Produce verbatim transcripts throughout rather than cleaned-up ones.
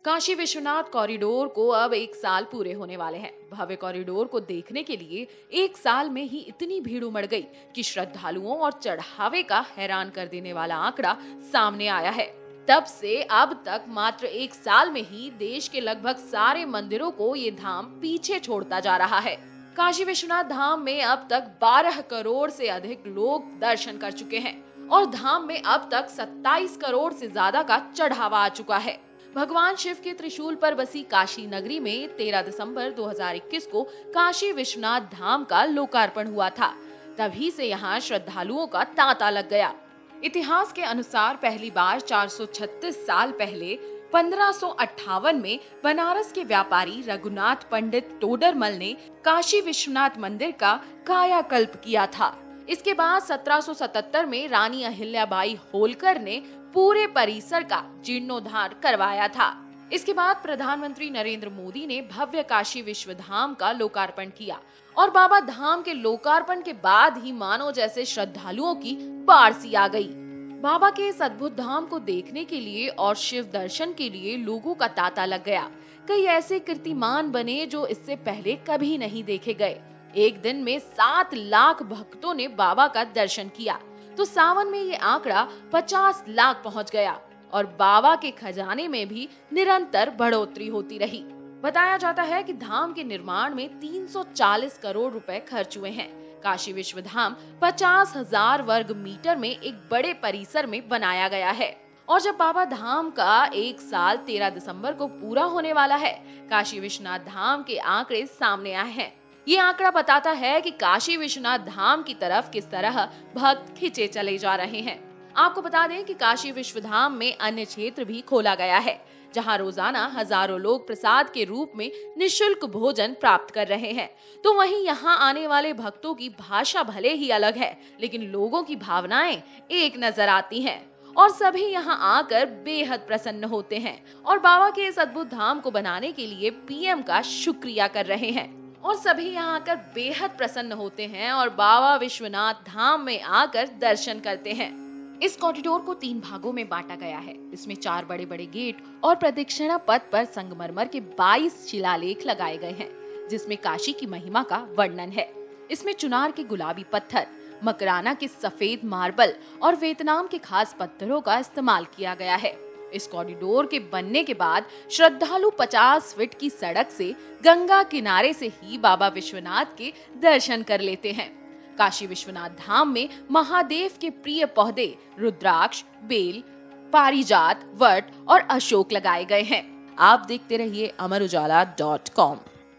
Kashi Vishwanath corridor को अब एक साल पूरे होने वाले हैं। भव्य कॉरिडोर को देखने के लिए एक साल में ही इतनी भीड़ उमड़ गई कि श्रद्धालुओं और चढ़ावे का हैरान कर देने वाला आंकड़ा सामने आया है। तब से अब तक मात्र एक साल में ही देश के लगभग सारे मंदिरों को ये धाम पीछे छोड़ता जा रहा है। काशी विश्वनाथ धाम में अब तक बारह करोड़ से अधिक लोग दर्शन कर चुके हैं और धाम में अब तक सत्ताईस करोड़ से ज्यादा का चढ़ावा आ चुका है। भगवान शिव के त्रिशूल पर बसी काशी नगरी में तेरह दिसंबर दो हज़ार इक्कीस को काशी विश्वनाथ धाम का लोकार्पण हुआ था। तभी से यहाँ श्रद्धालुओं का तांता लग गया। इतिहास के अनुसार पहली बार चार सौ छत्तीस साल पहले पंद्रह सौ अट्ठावन में बनारस के व्यापारी रघुनाथ पंडित टोडरमल ने काशी विश्वनाथ मंदिर का कायाकल्प किया था। इसके बाद सत्रह सौ सतहत्तर में रानी अहिल्याबाई होलकर ने पूरे परिसर का जीर्णोद्धार करवाया था। इसके बाद प्रधानमंत्री नरेंद्र मोदी ने भव्य काशी विश्व धाम का लोकार्पण किया और बाबा धाम के लोकार्पण के बाद ही मानो जैसे श्रद्धालुओं की बाढ़ सी आ गई। बाबा के इस अद्भुत धाम को देखने के लिए और शिव दर्शन के लिए लोगों का तांता लग गया। कई ऐसे कीर्तिमान बने जो इससे पहले कभी नहीं देखे गए। एक दिन में सात लाख भक्तों ने बाबा का दर्शन किया तो सावन में ये आंकड़ा पचास लाख पहुंच गया और बाबा के खजाने में भी निरंतर बढ़ोतरी होती रही। बताया जाता है कि धाम के निर्माण में तीन सौ चालीस करोड़ रुपए खर्च हुए हैं। काशी विश्व धाम पचास हजार वर्ग मीटर में एक बड़े परिसर में बनाया गया है और जब बाबा धाम का एक साल तेरह दिसंबर को पूरा होने वाला है, काशी विश्वनाथ धाम के आंकड़े सामने आए हैं। ये आंकड़ा बताता है कि काशी विश्वनाथ धाम की तरफ किस तरह भक्त खिंचे चले जा रहे हैं। आपको बता दें कि काशी विश्व धाम में अन्य क्षेत्र भी खोला गया है, जहां रोजाना हजारों लोग प्रसाद के रूप में निशुल्क भोजन प्राप्त कर रहे हैं। तो वहीं यहां आने वाले भक्तों की भाषा भले ही अलग है, लेकिन लोगों की भावनाएं एक नजर आती हैं और सभी यहां आकर बेहद प्रसन्न होते हैं और बाबा के इस अद्भुत धाम को बनाने के लिए पीएम का शुक्रिया कर रहे हैं और सभी यहाँ आकर बेहद प्रसन्न होते हैं और बाबा विश्वनाथ धाम में आकर दर्शन करते हैं। इस कॉरिडोर को तीन भागों में बांटा गया है। इसमें चार बड़े बड़े गेट और प्रदक्षिणा पथ पर संगमरमर के बाईस शिलालेख लगाए गए हैं, जिसमें काशी की महिमा का वर्णन है। इसमें चुनार के गुलाबी पत्थर, मकराना के सफेद मार्बल और वियतनाम के खास पत्थरों का इस्तेमाल किया गया है। इस कॉरिडोर के बनने के बाद श्रद्धालु पचास फीट की सड़क से गंगा किनारे से ही बाबा विश्वनाथ के दर्शन कर लेते हैं। काशी विश्वनाथ धाम में महादेव के प्रिय पौधे रुद्राक्ष, बेल, पारिजात, वट और अशोक लगाए गए हैं। आप देखते रहिए अमर उजाला डॉट कॉम।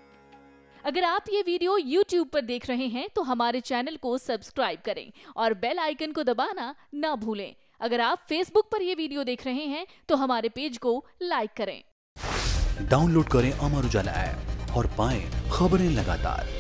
अगर आप ये वीडियो यूट्यूब पर देख रहे हैं तो हमारे चैनल को सब्सक्राइब करें और बेल आइकन को दबाना ना भूलें। अगर आप फेसबुक पर ये वीडियो देख रहे हैं तो हमारे पेज को लाइक करें। डाउनलोड करें अमर उजाला ऐप और पाएं खबरें लगातार।